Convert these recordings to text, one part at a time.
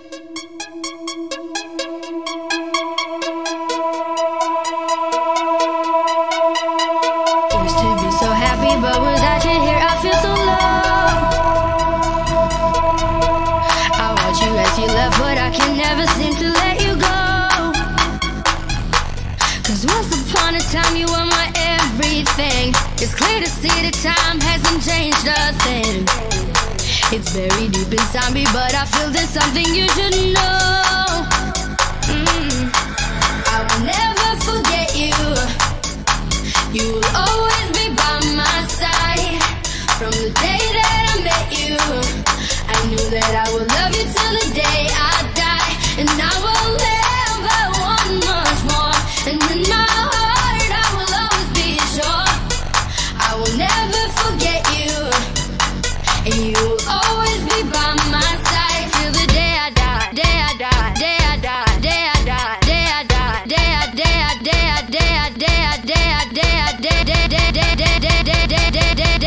Used to be so happy, but without you here I feel so low. I watch you as you left, but I can never seem to let you go. Cause once upon a time you were my everything. It's clear to see that time hasn't changed a thing. It's very deep inside me, but I feel there's something you should know. I will never forget you. You will always be by my side. From the day that I met you, I knew that I would love you till the day I die. And I will never want much more. And in my heart I will always be sure I will never forget you. And you will always be by my side till the day I die. Day I die, day I die, day I die, day I die, day I day I day I day I day I day I day I day day day day day day day day day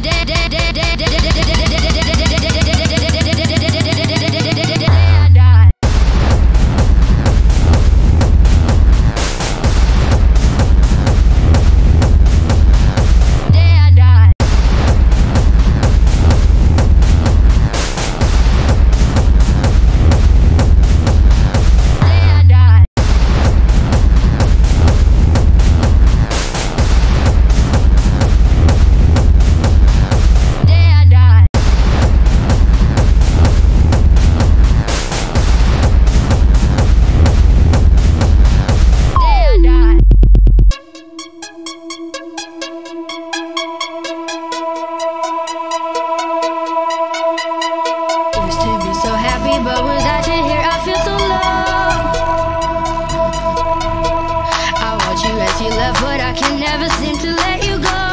but without you here I feel so low. I watch you as you left, but I can never seem to let you go.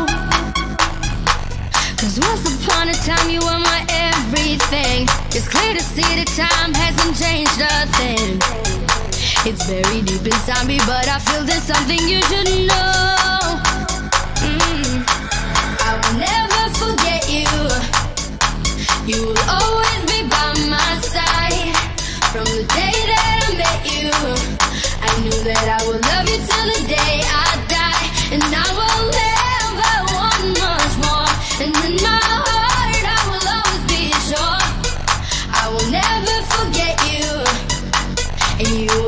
Cause once upon a time you were my everything. It's clear to see that time hasn't changed a thing. It's very deep inside me, but I feel there's something you should know. I will never forget you. You will always be by my side. From the day that I met you, I knew that I would love you till the day I die. And I will never want much more. And in my heart I will always be sure I will never forget you. And you